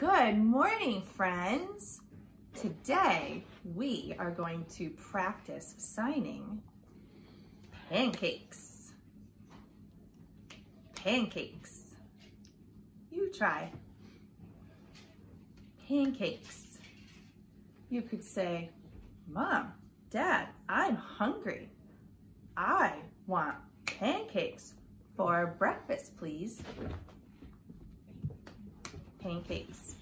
Good morning, friends. Today we are going to practice signing pancakes. Pancakes. You try. Pancakes. You could say, Mom, Dad, I'm hungry. I want pancakes for breakfast, please. Pancakes.